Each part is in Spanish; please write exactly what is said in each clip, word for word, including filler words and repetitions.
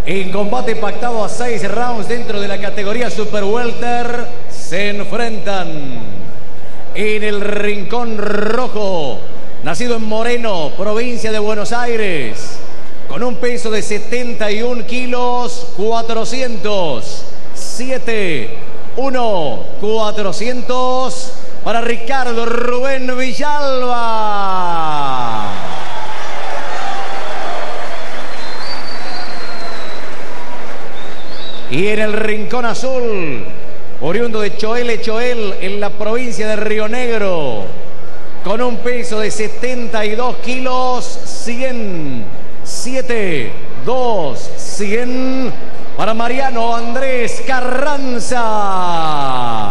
En combate pactado a seis rounds dentro de la categoría Super Welter, se enfrentan en el rincón rojo, nacido en Moreno, provincia de Buenos Aires, con un peso de setenta y un kilos, cuatrocientos siete, uno, cuatrocientos para Ricardo Rubén Villalba. Y en el rincón azul, oriundo de Choel Choel, en la provincia de Río Negro, con un peso de setenta y dos kilos, cien, siete, dos, cien, para Mariano Andrés Carranza.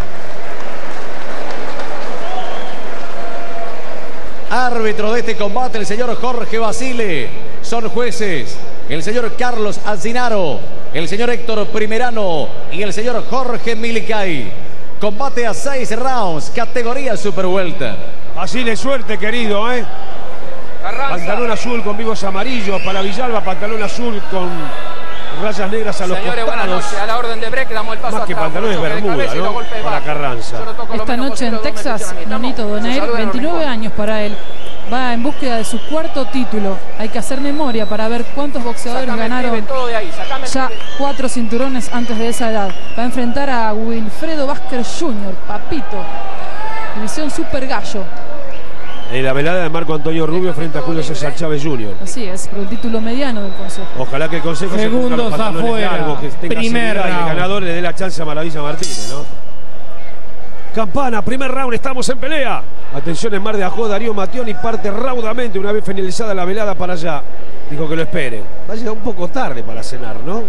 Árbitro de este combate, el señor Jorge Basile. Son jueces el señor Carlos Alcinaro, el señor Héctor Primerano y el señor Jorge Milicay. Combate a seis rounds, categoría Super Welter. Basile, suerte, querido, ¿eh? Carranza. Pantalón azul con vivos amarillos para Villalba, pantalón azul con rayas negras a los Señores, costados. buenas noches. A la orden de break damos el paso. Más que atrás, pantalones bermuda, ¿no? Para Carranza. Esta noche en Texas, Nonito Donaire, veintinueve años para él. Va en búsqueda de su cuarto título. Hay que hacer memoria para ver cuántos boxeadores Sácame ganaron todo de ahí, ya cuatro cinturones antes de esa edad. Va a enfrentar a Wilfredo Vázquez junior, Papito, división Super Gallo. En la velada de Marco Antonio Rubio frente a Julio César Chávez junior Así es, por el título mediano del consejo. Ojalá que el consejo Segundos se ponga los pantalones afuera. largos, que tenga Primer seguridad y el round. ganador le dé la chance a Maravilla Martínez, ¿no? Campana, primer round, estamos en pelea. Atención en Mar de Ajó, Darío Mationi parte raudamente una vez finalizada la velada para allá. Dijo que lo espere. Va a llegar un poco tarde para cenar, ¿no?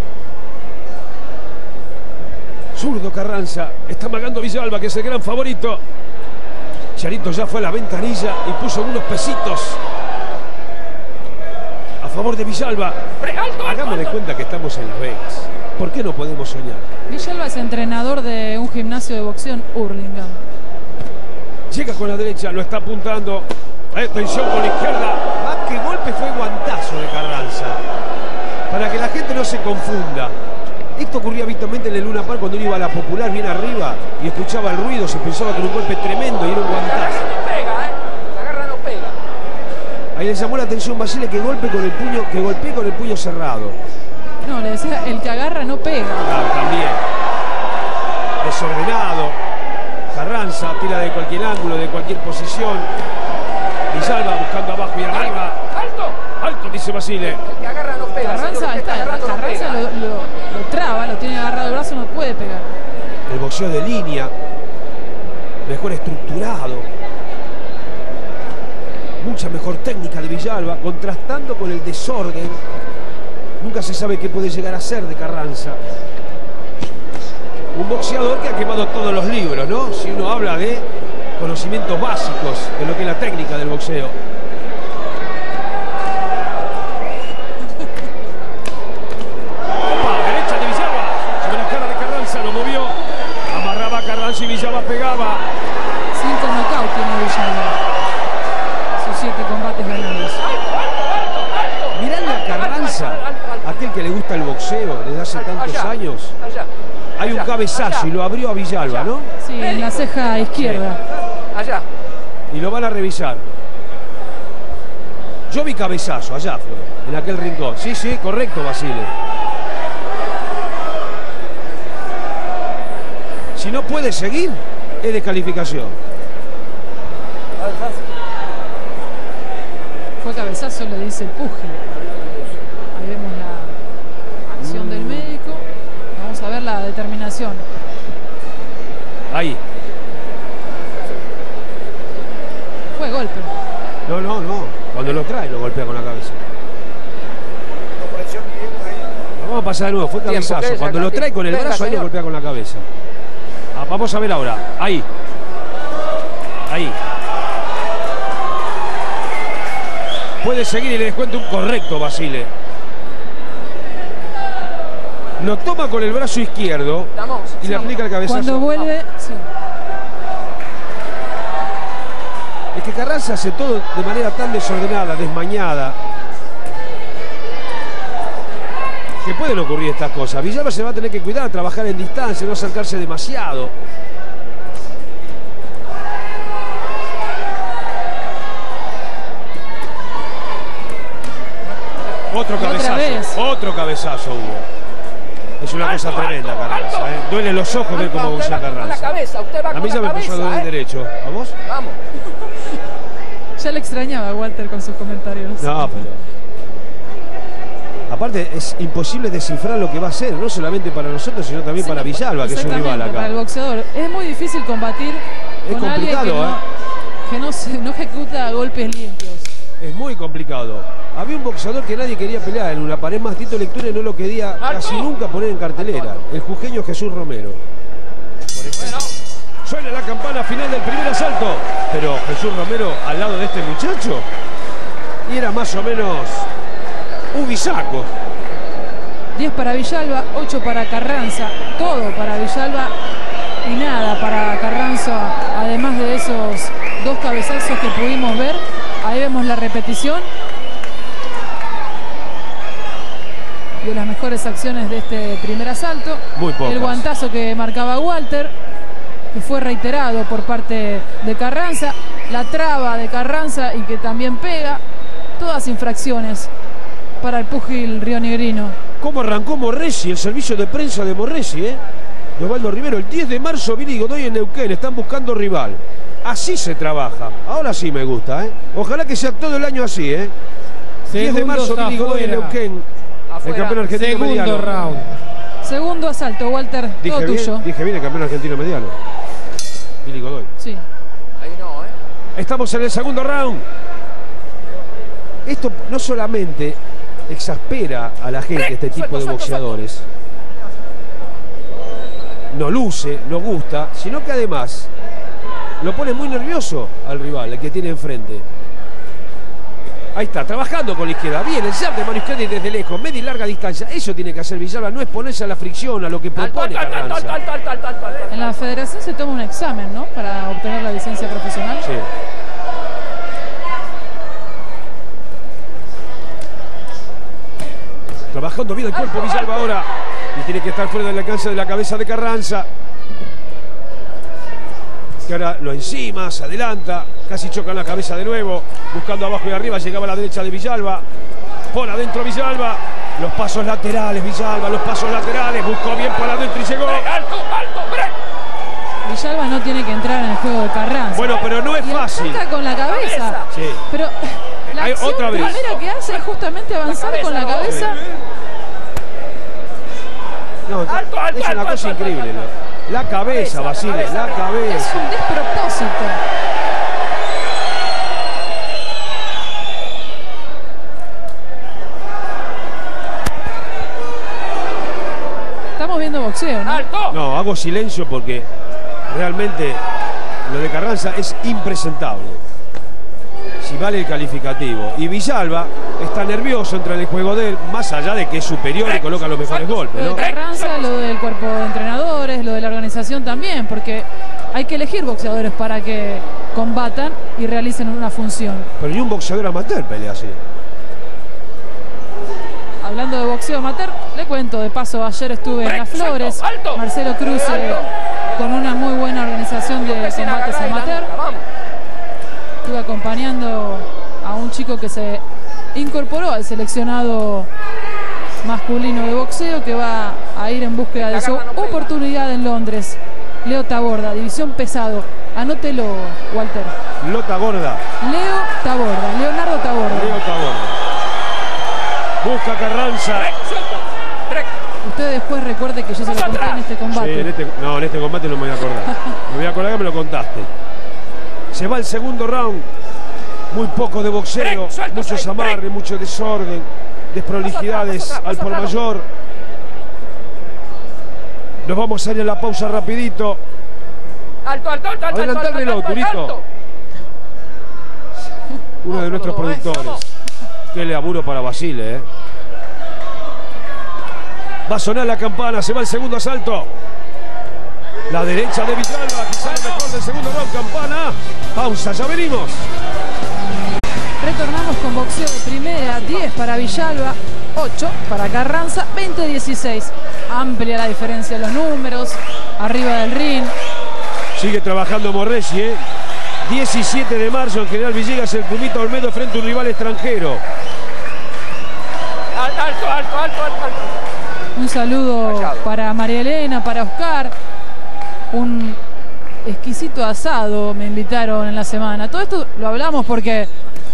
Zurdo Carranza, está amagando Villalba, que es el gran favorito. Charito ya fue a la ventanilla y puso unos pesitos a favor de Villalba. Hagamos de cuenta que estamos en Las Vegas. ¿Por qué no podemos soñar? Villalba es entrenador de un gimnasio de boxeo en Hurlingham. Llega con la derecha, lo está apuntando. Atención con la izquierda. Más que golpe fue guantazo de Carranza. Para que la gente no se confunda. Esto ocurría habitualmente en el Luna Park cuando uno iba a la Popular bien arriba y escuchaba el ruido, se pensaba que era un golpe tremendo y era un guantazo. La garra no pega. Ahí le llamó la atención Basile que golpe con el puño, que golpee con el puño cerrado. No, le decía, el que agarra no pega. Claro, también. Desordenado. Carranza tira de cualquier ángulo, de cualquier posición. Villalba buscando abajo y arriba. ¡Alto! Alto, dice Basile. El que agarra no pega. Carranza, señor, el que está, agarrando no Carranza pega. lo, lo, lo traba, lo tiene agarrado el brazo, no puede pegar. El boxeo de línea. Mejor estructurado. Mucha mejor técnica de Villalba, contrastando con el desorden. Nunca se sabe qué puede llegar a ser de Carranza. Un boxeador que ha quemado todos los libros, ¿no? Si uno habla de conocimientos básicos de lo que es la técnica del boxeo. Opa, derecha de Villalba. Sobre la cara de Carranza, lo movió. Amarraba a Carranza y Villalba pegaba. Cinco knockouts tiene Villalba. Sus siete combates ganados. Mirando a Carranza, aquel que le gusta el boxeo desde hace tantos Allá, años. allá. Hay un Allá, cabezazo allá. y lo abrió a Villalba, ¿no? Sí, en la ceja izquierda. Allá. Y lo van a revisar. Yo vi cabezazo, allá fue, en aquel rincón. Sí, sí, correcto, Basile. Si no puede seguir, es descalificación. Fue cabezazo, le dice el puje. Ahí vemos la acción del médico. Vamos a ver la determinación. Ahí. Fue golpe. No, no, no. Cuando lo trae, lo golpea con la cabeza. Vamos a pasar de nuevo, fue Tiempo, cabezazo. que Cuando ella, lo trae con el venga, brazo, ahí lo señor. golpea con la cabeza. Ah, vamos a ver ahora. Ahí. Ahí. Puede seguir y le descuenta un correcto, Basile. Lo toma con el brazo izquierdo Estamos. y le aplica el cabezazo. Cuando vuelve, sí. Es que Carranza hace todo de manera tan desordenada, desmañada. que pueden ocurrir estas cosas. Villalba se va a tener que cuidar, trabajar en distancia, no acercarse demasiado. Otro cabezazo, otro cabezazo hubo. Es una alto, cosa tremenda, alto, Carranza. alto. ¿eh? Duele los ojos ver cómo boxea Carranza. Cabeza, usted va a mí ya me empezó a doler ¿eh? derecho. ¿A vos? Vamos. Ya le extrañaba Walter con sus comentarios. No, pero... Aparte, es imposible descifrar lo que va a hacer, no solamente para nosotros, sino también Sí, para Villalba, que es un rival acá. Para el boxeador. Es muy difícil combatir es con alguien que, no, ¿eh? que no, se, no ejecuta golpes limpios. Es muy complicado. Había un boxeador que nadie quería pelear en una pared más. Tito Lectura y no lo quería casi nunca poner en cartelera. El jujeño Jesús Romero. Por ejemplo. Suena la campana final del primer asalto. Pero Jesús Romero al lado de este muchacho. Y era más o menos un bisaco. diez para Villalba, ocho para Carranza. Todo para Villalba y nada para Carranza. Además de esos dos cabezazos que pudimos ver. Ahí vemos la repetición de las mejores acciones de este primer asalto. Muy pocas. El guantazo que marcaba Walter, que fue reiterado por parte de Carranza. La traba de Carranza y que también pega. Todas infracciones para el púgil rionegrino. ¿Cómo arrancó Morresi? El servicio de prensa de Morresi, ¿eh? De Osvaldo Rivero. El diez de marzo, Billy Godoy en Neuquén. Están buscando rival. Así se trabaja. Ahora sí me gusta, ¿eh? Ojalá que sea todo el año así, ¿eh? diez de marzo, Billy Godoy en Neuquén. El campeón argentino Segundo mediano. round. Segundo asalto, Walter, Dije todo bien, tuyo. Dije bien el campeón argentino mediano. Billy Godoy. Sí. Ahí no, ¿eh? Estamos en el segundo round. Esto no solamente exaspera a la gente, este tipo de boxeadores. No luce, no gusta, sino que además lo pone muy nervioso al rival, el que tiene enfrente. Ahí está, trabajando con la izquierda. Bien, el jab de mano izquierda y desde lejos, media y larga distancia. Eso tiene que hacer Villalba, no exponerse a la fricción, a lo que propone Carranza. En la federación se toma un examen, ¿no? Para obtener la licencia profesional. Sí. Trabajando bien el cuerpo Villalba ahora. Y tiene que estar fuera del alcance de la cabeza de Carranza. Que ahora lo encima, se adelanta. Casi choca en la cabeza de nuevo. Buscando abajo y arriba. Llegaba a la derecha de Villalba. Por adentro Villalba. Los pasos laterales Villalba. Los pasos laterales. Buscó bien por adentro y llegó. Villalba no tiene que entrar en el juego de Carranza. Bueno, pero no es y fácil. Ataca con la cabeza. Sí. Pero la Hay acción otra vez. primera que hace es justamente avanzar La cabeza, con la ¿no? cabeza. No, Alto, alto, es una alto, cosa alto, increíble. alto, ¿no? La cabeza, la Basile, cabeza. la Es cabeza. un despropósito. Estamos viendo boxeo, ¿no? ¡Alto! No, hago silencio porque realmente lo de Carranza es impresentable. Si vale el calificativo. Y Villalba está nervioso, entra en el juego de él, más allá de que es superior y coloca los mejores golpes, Lo ¿no? de Carranza, lo del cuerpo de entrenadores, lo de la organización también, porque hay que elegir boxeadores para que combatan y realicen una función. Pero ni un boxeador amateur pelea así. Hablando de boxeo amateur, le cuento, de paso, ayer estuve en Las Flores, alto. Marcelo Cruz eh, con una muy buena organización de combates amateur. Estuve acompañando a un chico que se incorporó al seleccionado masculino de boxeo, que va a ir en búsqueda de su oportunidad en Londres. Leo Taborda, división pesado. Anótelo, Walter. Lota gorda. Leo Taborda, Leonardo Taborda. Leo Taborda. Busca Carranza. Usted después recuerde que yo se lo conté en este combate. Sí, en este, no, en este combate no me voy a acordar. Me voy a acordar que me lo contaste. Se va el segundo round. Muy poco de boxeo, muchos amarres, mucho desorden, desprolijidades al por mayor. Nos vamos a ir a la pausa rapidito. Alto, alto, alto, alto. Adelanta el reloj, Turito. Uno de nuestros productores. Qué laburo para Basile, ¿eh? Va a sonar la campana, se va el segundo asalto. La derecha de Villalba, quizá lo mejor del segundo round, campana. Pausa, ya venimos. Retornamos con boxeo de primera, diez para Villalba, ocho para Carranza, veinte dieciséis. Amplia la diferencia de los números, arriba del ring. Sigue trabajando Morresi, ¿eh? diecisiete de marzo en General Villegas, el Pumita Olmedo frente a un rival extranjero. Alto, alto, alto, alto, alto. Un saludo Callado. para María Elena, para Oscar. Un exquisito asado me invitaron en la semana. Todo esto lo hablamos porque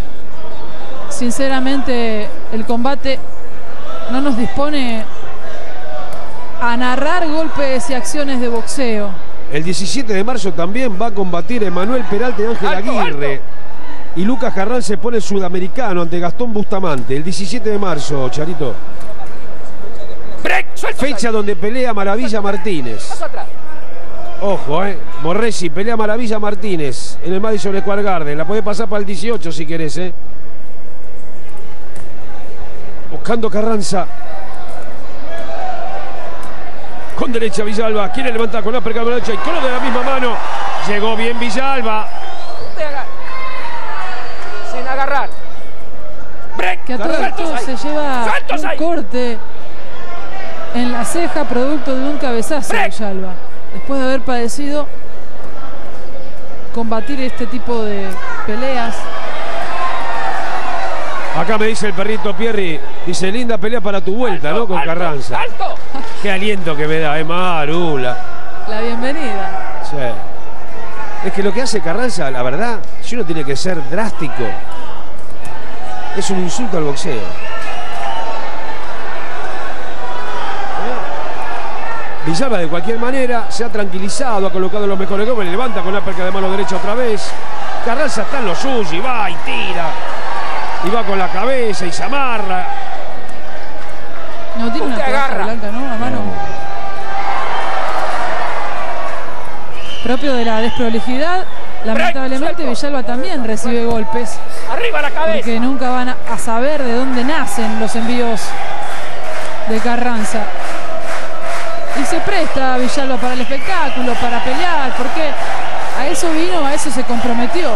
sinceramente el combate no nos dispone a narrar golpes y acciones de boxeo. El diecisiete de marzo también va a combatir Emanuel Peralta y Ángel Alto, Aguirre. alto. Y Lucas Carranza se pone sudamericano ante Gastón Bustamante. El diecisiete de marzo, Charito. Break, suelto. Fecha donde pelea Maravilla Martínez. Paso atrás. Ojo, eh. Morresi pelea Maravilla Martínez en el Madison Square Garden. La puede pasar para el dieciocho si querés, eh. Buscando Carranza. Con derecha Villalba. Quiere levantar con la perca de derecha y con lo de la misma mano. Llegó bien Villalba. Usted agarra. Sin agarrar. Break. Que a todo Sueltos esto ahí. se lleva Sueltos un ahí. corte en la ceja producto de un cabezazo de Break. Villalba. Después de haber padecido combatir este tipo de peleas. Acá me dice el perrito Pierri. Dice, linda pelea para tu vuelta, ¿no? Con Alto, Carranza. Alto. Qué aliento que me da, eh, Marula. La bienvenida. Sí. Es que lo que hace Carranza, la verdad, si uno tiene que ser drástico, es un insulto al boxeo. ¿Eh? Villalba de cualquier manera se ha tranquilizado, ha colocado los mejores golpes, le levanta con la perca de mano derecha otra vez. Carranza está en lo suyo y va y tira. Y va con la cabeza y se amarra. No tiene una Usted toalla agarra. blanca, ¿no? A mano. Propio de la desprolijidad. Lamentablemente suelto. Villalba también recibe golpes. Arriba la cabeza. Porque nunca van a, a saber de dónde nacen los envíos de Carranza. Y se presta Villalba para el espectáculo, para pelear, porque a eso vino, a eso se comprometió.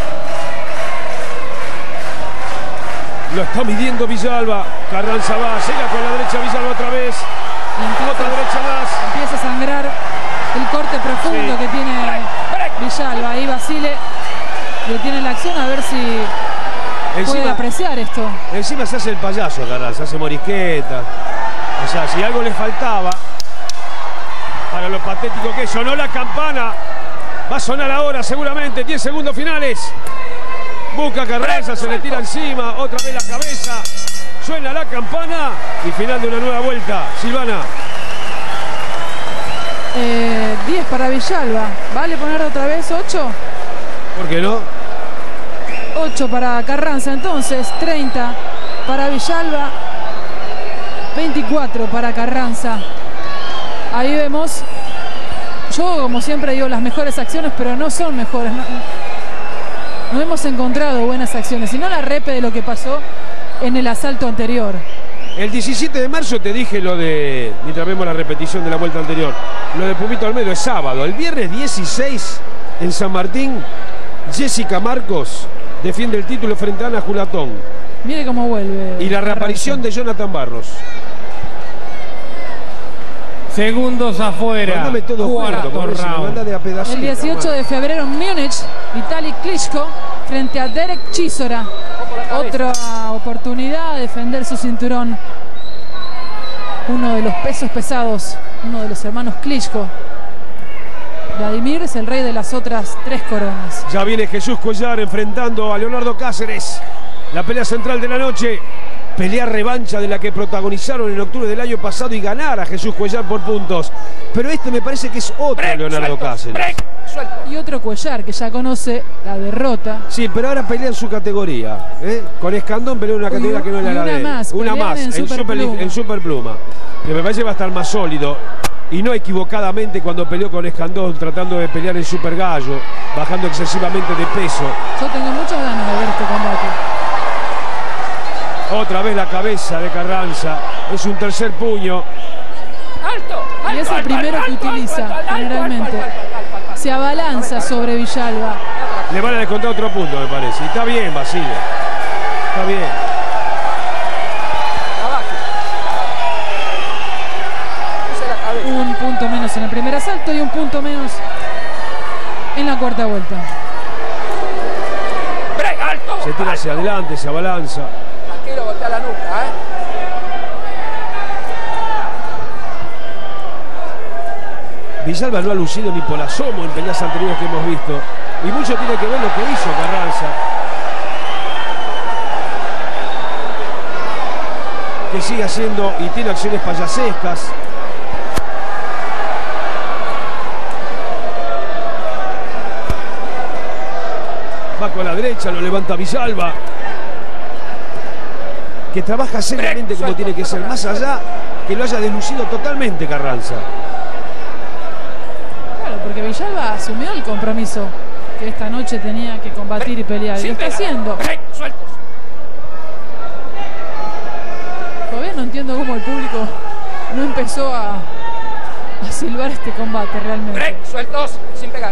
Lo está midiendo Villalba. Carranza va, llega con la derecha Villalba otra vez. Y Otra empieza, derecha más. empieza a sangrar el corte profundo Sí. que tiene Villalba. Ahí Basile detiene la acción a ver si puede Encima, apreciar esto. encima se hace el payaso Carranza, hace morisqueta. O sea, si algo le faltaba, para lo patético que es, sonó la campana. Va a sonar ahora seguramente, diez segundos finales. Busca Carranza, se le tira encima, otra vez la cabeza. Suena la campana y final de una nueva vuelta. Silvana. Eh, diez para Villalba. ¿Vale poner otra vez ocho? ¿Por qué no? ocho para Carranza entonces, treinta para Villalba, veinticuatro para Carranza. Ahí vemos, yo como siempre digo las mejores acciones, pero no son mejores. No, no hemos encontrado buenas acciones, sino la repe de lo que pasó en el asalto anterior. El diecisiete de marzo te dije lo de, mientras vemos la repetición de la vuelta anterior, lo de Pumita Olmedo es sábado. El viernes dieciséis en San Martín, Jessica Marcos defiende el título frente a Ana Julatón. Mire cómo vuelve. Y la reaparición de Jonathan Barros. Segundos afuera. Mándame todo Cuarto junto, Mauricio, me manda round. de a pedacito, El dieciocho de febrero en Múnich, Vitali Klitschko frente a Derek Chisora. Otra oportunidad de defender su cinturón. Uno de los pesos pesados, uno de los hermanos Klitschko. Vladimir es el rey de las otras tres coronas. Ya viene Jesús Cuellar enfrentando a Leonardo Cáceres. La pelea central de la noche. Pelea revancha de la que protagonizaron en octubre del año pasado y ganar a Jesús Cuellar por puntos. Pero este me parece que es otro Break, Leonardo suelto, Cáceres. break, suelto. Y otro Cuellar que ya conoce la derrota. Sí, pero ahora pelea en su categoría. ¿eh? Con Escandón pelea en una categoría que no es la y de una él. más, Una pelean más, en en, Super super, Pluma. en Superpluma. Que me parece que va a estar más sólido. Y no equivocadamente cuando peleó con Escandón, tratando de pelear en Super Gallo, bajando excesivamente de peso. Yo tengo muchas ganas de ver este combate. Otra vez la cabeza de Carranza. Es un tercer puño. Alto, alto, Y es el alto, primero alto, que alto, utiliza, alto, alto, alto, generalmente. alto, alto, alto, alto, alto. Se abalanza sobre Villalba. Le van a descontar otro punto, me parece. Y está bien, Basile. Está bien. Abajo. una cuarta vuelta. Break, alto. Se tira hacia alto. adelante, se abalanza. Tranquilo, voltea la nuca, ¿eh? Villalba no ha lucido ni por asomo en peleas anteriores que hemos visto. Y mucho tiene que ver lo que hizo Carranza. Que sigue haciendo y tiene acciones payasescas. Va con la derecha, lo levanta Villalba. Que trabaja seriamente como tiene que ser. Más allá que lo haya deslucido totalmente Carranza. Claro, porque Villalba asumió el compromiso que esta noche tenía que combatir y pelear. Y lo está haciendo. Break, sueltos. Todavía no entiendo cómo el público no empezó a, a silbar este combate realmente. Break, sueltos, sin pegar.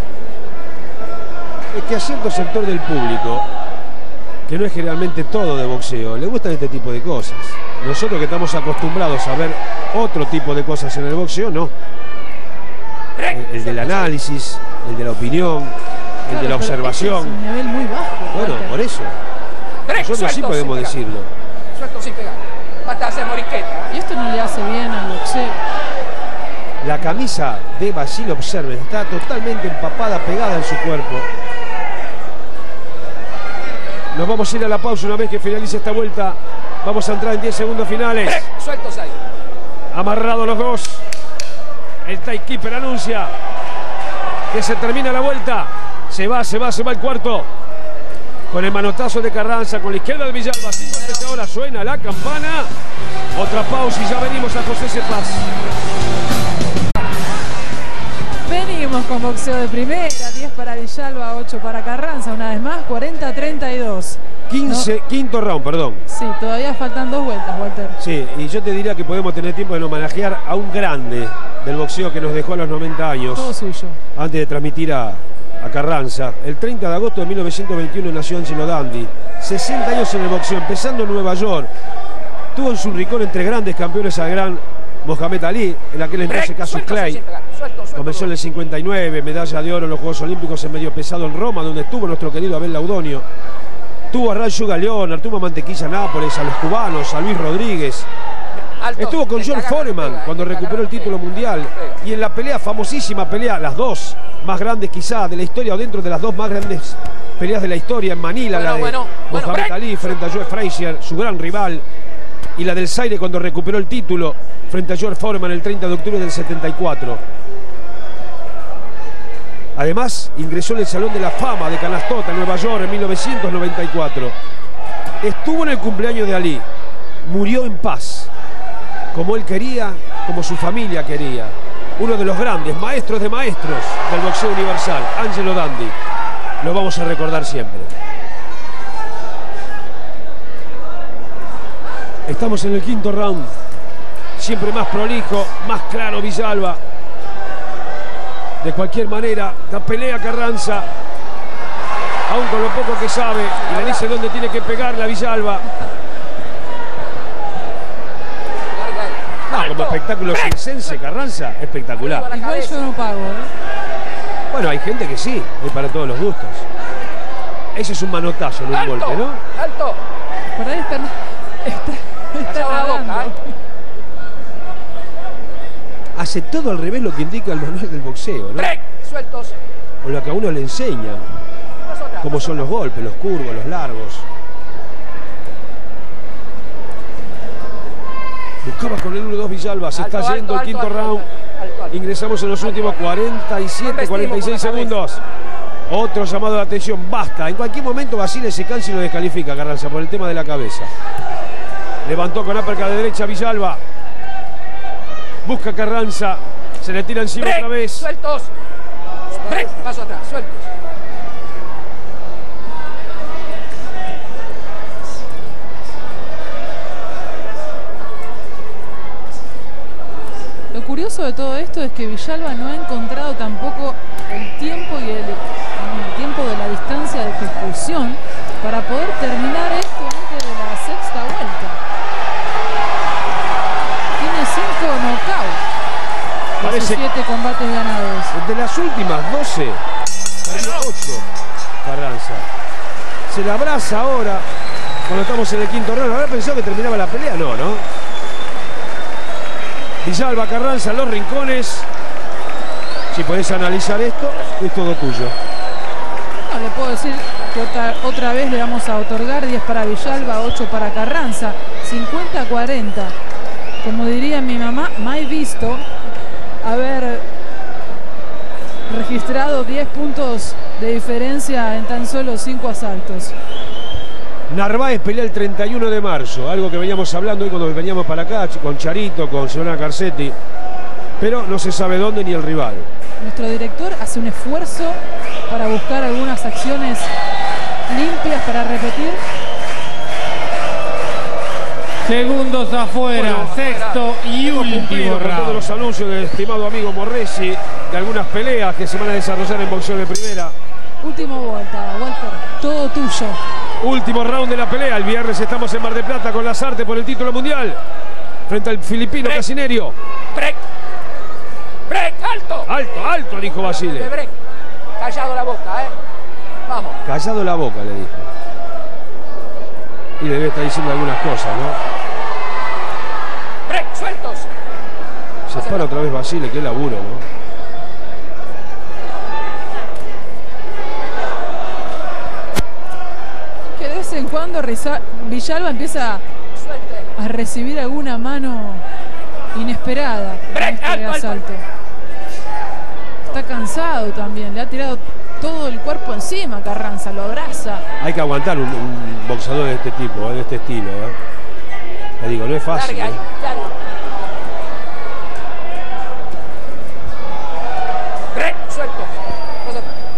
Es que a cierto sector del público, que no es generalmente todo de boxeo, le gustan este tipo de cosas. Nosotros que estamos acostumbrados a ver otro tipo de cosas en el boxeo, no. El, el del análisis, el de la opinión, el Claro, de la pero observación. este es un nivel muy bajo. Bueno, Walter. por eso. Break, Nosotros sí sueltos, podemos sin pegar. decirlo. Suelto sin pegar. Hasta hacer moriqueta. Y esto no le hace bien al boxeo. La camisa de Basil, observen, está totalmente empapada, pegada en su cuerpo. Nos vamos a ir a la pausa una vez que finalice esta vuelta. Vamos a entrar en diez segundos finales. Break, sueltos ahí. Amarrados los dos. El timekeeper anuncia que se termina la vuelta. Se va, se va, se va el cuarto. Con el manotazo de Carranza, con la izquierda de Villalba. cinco trece ahora suena la campana. Otra pausa y ya venimos a José Cepaz. Venimos con boxeo de primera, diez para Villalba, ocho para Carranza, una vez más, cuarenta a treinta y dos. quince, No. quinto round, perdón. Sí, todavía faltan dos vueltas, Walter. Sí, y yo te diría que podemos tener tiempo de homenajear a un grande del boxeo que nos dejó a los noventa años. Todo suyo. Antes de transmitir a, a Carranza. El treinta de agosto de mil novecientos veintiuno nació Angelo Dandi. sesenta años en el boxeo, empezando en Nueva York. Tuvo en su rincón entre grandes campeones al gran Mohamed Ali, en aquel entonces Break, Cassius sueltos Clay. sin pegar. Suelto, suelto. Comenzó en el cincuenta y nueve, medalla de oro en los Juegos Olímpicos en medio pesado en Roma, donde estuvo nuestro querido Abel Laudonio. Tuvo a Ray Sugar Leonard, tuvo a Mantequilla Nápoles, a los cubanos, a Luis Rodríguez. Alto. Estuvo con Le George agarra, Foreman pega, cuando le recuperó agarra, el título pega. mundial. Pega. Y en la pelea, famosísima pelea, las dos más grandes quizá de la historia, o dentro de las dos más grandes peleas de la historia, en Manila, Bueno, la de bueno, bueno, Mohamed break. Ali frente a Joe Frazier, su gran rival. Y la del Zaire cuando recuperó el título frente a George Foreman el treinta de octubre del setenta y cuatro. Además, ingresó en el Salón de la Fama de Canastota en Nueva York en mil novecientos noventa y cuatro. Estuvo en el cumpleaños de Ali. Murió en paz. Como él quería, como su familia quería. Uno de los grandes maestros de maestros del boxeo universal, Angelo Dandi. Lo vamos a recordar siempre. Estamos en el quinto round. Siempre más prolijo, más claro Villalba. De cualquier manera, la pelea Carranza. Aún con lo poco que sabe, y le dice dónde tiene que pegarle a Villalba. Larga ahí. No, como Alto. espectáculo Break. circense, Carranza, espectacular. Igual yo no pago, ¿eh? Bueno, hay gente que sí, hay para todos los gustos. Ese es un manotazo, no un Alto. golpe, ¿no? Alto. Por ahí está, está, está Callado la boca, nadando. ¿eh? Hace todo al revés lo que indica el manual del boxeo, ¿no? Break, sueltos. O lo que a uno le enseñan, Dos otras, cómo dos son los otras. golpes, los curvos, los largos. Buscaba con el uno dos Villalba, se Alto, está yendo alto, el quinto alto, round. alto, alto. Ingresamos en los últimos cuarenta y siete, cuarenta y seis segundos. Otro llamado de atención, basta. En cualquier momento Basile se cansa y lo descalifica Carranza por el tema de la cabeza. Levantó con uppercut de derecha Villalba. Busca Carranza, se le tira encima Break, otra vez. sueltos. Break, paso atrás, sueltos. Lo curioso de todo esto es que Villalba no ha encontrado tampoco el tiempo y el, el tiempo de la distancia de ejecución para poder terminar esto antes de la sexta vuelta. Tiene cinco knockouts de sus Parece- siete combates ganados. De las últimas doce, ocho Carranza. Se la abraza ahora cuando estamos en el quinto round. ¿Habrá pensado que terminaba la pelea? No, ¿no? Villalba, Carranza, los rincones. Si podés analizar esto, es todo tuyo. No, le puedo decir que otra, otra vez le vamos a otorgar diez para Villalba, ocho para Carranza. cincuenta a cuarenta. Como diría mi mamá, mai visto haber registrado diez puntos de diferencia en tan solo cinco asaltos. Narváez pelea el treinta y uno de marzo, algo que veníamos hablando hoy cuando veníamos para acá, con Charito, con Silvana Carcetti, pero no se sabe dónde ni el rival. Nuestro director hace un esfuerzo para buscar algunas acciones limpias para repetir. Segundos afuera, Bueno, sexto y último Con todos round. los anuncios del estimado amigo Morresi de algunas peleas que se van a desarrollar en boxeo de primera. Última vuelta, Walter, todo tuyo. Último round de la pelea. El viernes estamos en Mar del Plata con Lasarte por el título mundial. Frente al filipino Break. Casinerio. Break. Break, alto. Alto, alto, dijo De Basile. break. Callado la boca, ¿eh? Vamos. Callado la boca, le dijo. Y le debe estar diciendo algunas cosas, ¿no? Break, sueltos. Se para otra vez Basile, qué laburo, ¿no? Que de vez en cuando Riza- Villalba empieza Suelte. a recibir alguna mano inesperada en Break, este alto, alto. asalto. Está cansado también, le ha tirado todo el cuerpo encima Carranza, lo abraza. Hay que aguantar un, un boxeador de este tipo, ¿eh? De este estilo, ¿eh? Le digo, no es fácil, Larga ¿eh? ahí, larga. Break, suelto. Cosa-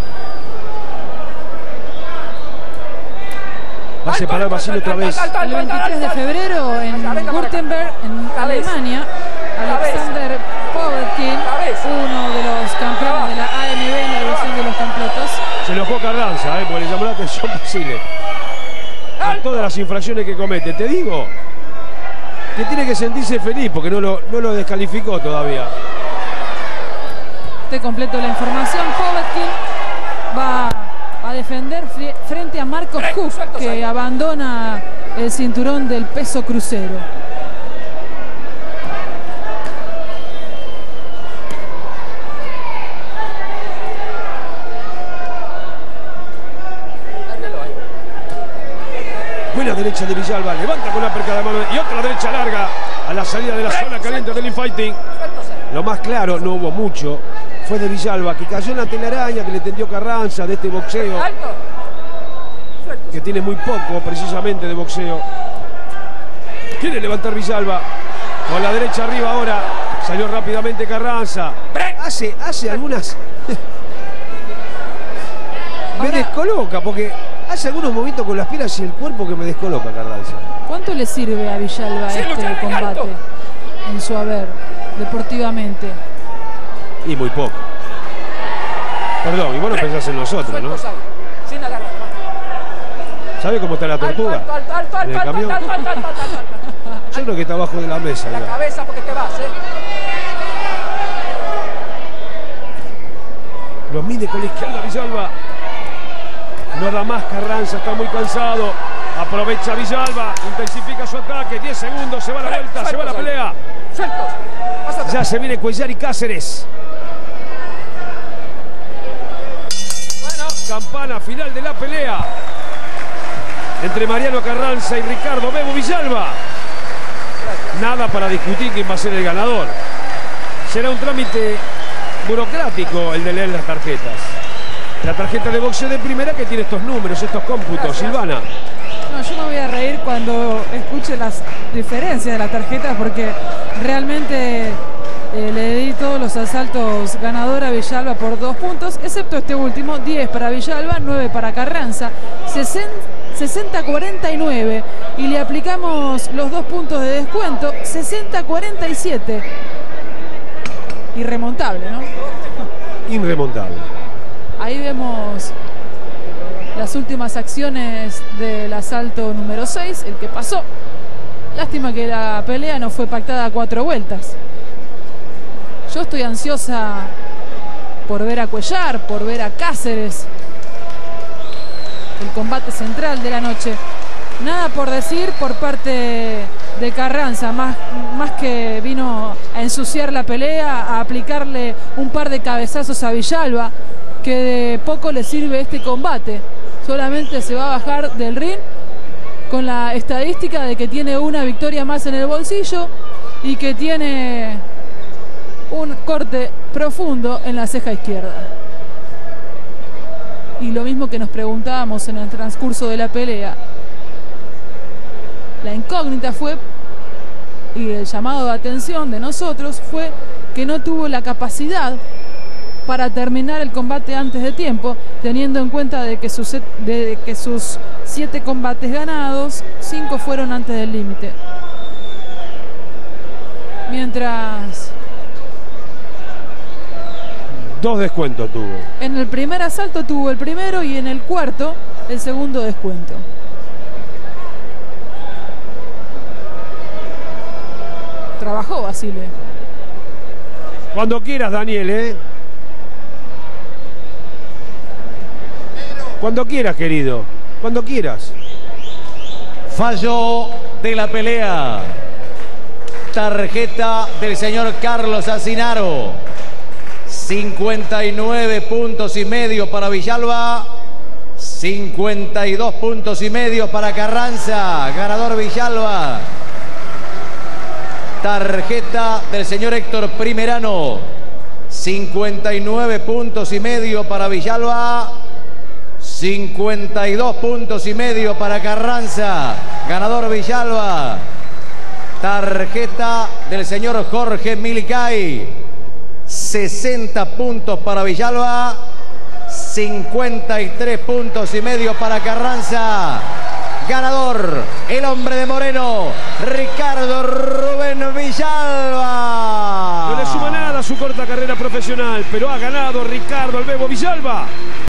Va a separar Basile otra vez. Alto, El alto, alto, veintitrés de alto, alto. febrero en Allá, venga para acá. Württemberg, en Cabeza. Alemania, Alexander Povetkin, Cabeza. uno de los campeones de la A M B en la división de los completos. Se enojó Carranza, ¿eh? Porque le llamó la atención Basile. Con todas las infracciones que comete. Te digo que tiene que sentirse feliz porque no lo, no lo descalificó todavía. Te completo la información. Povetkin va a defender fri- frente a Marcos Break, Cook, sueltos ahí. que abandona el cinturón del peso crucero. Lárguelo ahí. Buena derecha de Villalba. Levanta con una perca de mano y otra derecha larga a la salida de la zona caliente del infighting. Sueltos ahí. Lo más claro, no hubo mucho, fue de Villalba, que cayó en la telaraña que le tendió Carranza de este boxeo, Alto. Sueltos. que tiene muy poco precisamente de boxeo. Quiere levantar Villalba, con la derecha arriba ahora, salió rápidamente Carranza. Break. Hace, hace algunas... me Ahora- descoloca, porque hace algunos movimientos con las piernas y el cuerpo que me descoloca Carranza. ¿Cuánto le sirve a Villalba Sí, este luchar en combate alto. en su haber, deportivamente? Y muy poco. Perdón, y vos no pensás en nosotros, ¿no? Sueltos ahí. Sin agarrar. ¿Sabe cómo está la tortuga? Alto, alto, alto, En el alto, alto, camión. alto, alto, alto, alto, alto. Yo creo que está abajo de la mesa. La ya. cabeza porque te vas, ¿eh? Lo mide con la izquierda Villalba. No da más Carranza, está muy cansado. Aprovecha Villalba, intensifica su ataque. diez segundos, se va la vuelta, se va la pelea. Sueltos. Vas atrás. Ya se viene Cuellar y Cáceres. Bueno. Campana final de la pelea entre Mariano Carranza y Ricardo Bebo Villalba. Nada para discutir quién va a ser el ganador. Será un trámite burocrático el de leer las tarjetas. La tarjeta de boxeo de primera que tiene estos números, estos cómputos. Silvana. No, yo me voy a reír cuando escuche las diferencias de las tarjetas porque realmente eh, le di todos los asaltos ganador a Villalba por dos puntos, excepto este último, diez para Villalba, nueve para Carranza, sesenta a cuarenta y nueve y le aplicamos los dos puntos de descuento, sesenta a cuarenta y siete. Irremontable, ¿no? Irremontable. Ahí vemos las últimas acciones del asalto número seis, el que pasó. Lástima que la pelea no fue pactada a cuatro vueltas. Yo estoy ansiosa por ver a Cuellar, por ver a Cáceres, el combate central de la noche. Nada por decir por parte de Carranza, más, más que vino a ensuciar la pelea, a aplicarle un par de cabezazos a Villalba, que de poco le sirve este combate. Solamente se va a bajar del ring con la estadística de que tiene una victoria más en el bolsillo y que tiene un corte profundo en la ceja izquierda. Y lo mismo que nos preguntábamos en el transcurso de la pelea. La incógnita fue, y el llamado de atención de nosotros fue que no tuvo la capacidad para terminar el combate antes de tiempo, teniendo en cuenta de que sus, de que sus siete combates ganados, cinco fueron antes del límite. Mientras dos descuentos tuvo. En el primer asalto tuvo el primero y en el cuarto el segundo descuento. Trabajó Basile. Cuando quieras, Daniel, ¿eh? Cuando quieras, querido. Cuando quieras. Fallo de la pelea. Tarjeta del señor Carlos Asinaro. cincuenta y nueve puntos y medio para Villalba. cincuenta y dos puntos y medio para Carranza. Ganador Villalba. Tarjeta del señor Héctor Primerano. cincuenta y nueve puntos y medio para Villalba. cincuenta y dos puntos y medio para Carranza. Ganador Villalba. Tarjeta del señor Jorge Milicay. sesenta puntos para Villalba. cincuenta y tres puntos y medio para Carranza. Ganador, el hombre de Moreno, Ricardo Rubén Villalba. No le suma nada a su corta carrera profesional, pero ha ganado Ricardo el Bebo Villalba.